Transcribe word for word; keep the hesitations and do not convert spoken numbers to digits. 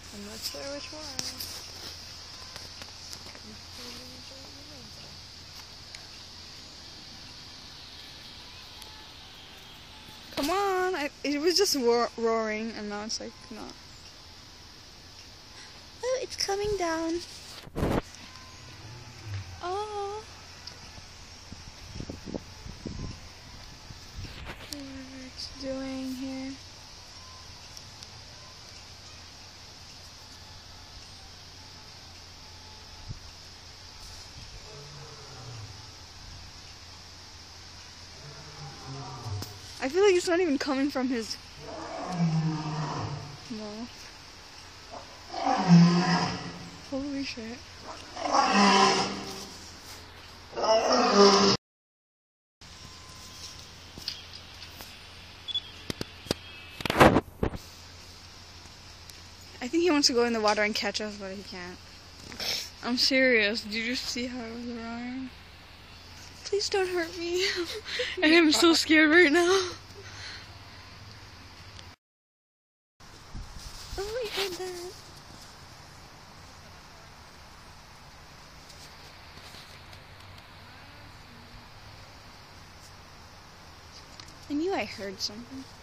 I'm not sure which one. Come on! I, it was just ro roaring, and now it's like not. Oh, it's coming down. Oh. What it's doing here. I feel like it's not even coming from his mouth. Holy shit. I think he wants to go in the water and catch us, but he can't. I'm serious. Did you see how it was roaring? Please don't hurt me. I am so scared right now. Oh, I heard that. I knew I heard something.